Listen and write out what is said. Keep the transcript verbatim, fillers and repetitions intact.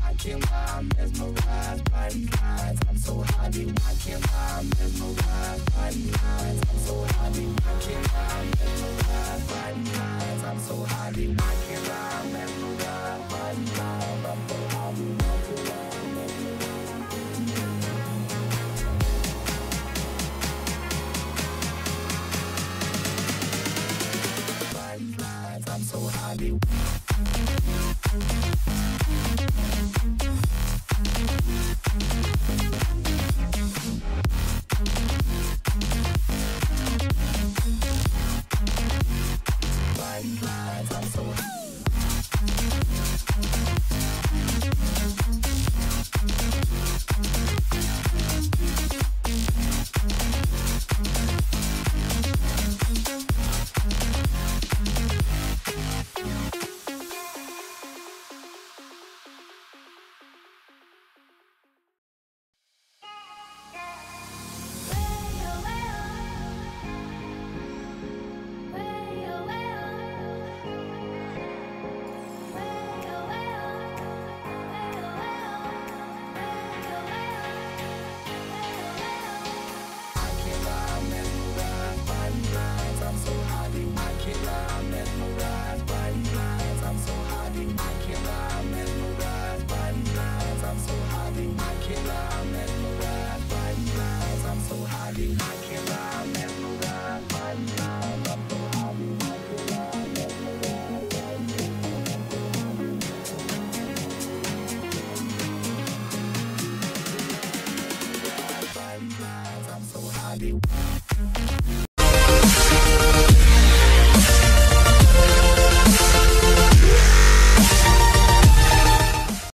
I can't lie, I'm mesmerized by these lines. I'm so high, I can't lie, I'm mesmerized by these lines. I'm so high, I can't lie, I'm mesmerized by these lines. I'm so high, I can't lie, I'm mesmerized by these lines. I'm so high, I can't lie, I'm mesmerized by these lines. I'm so high. I'm so high.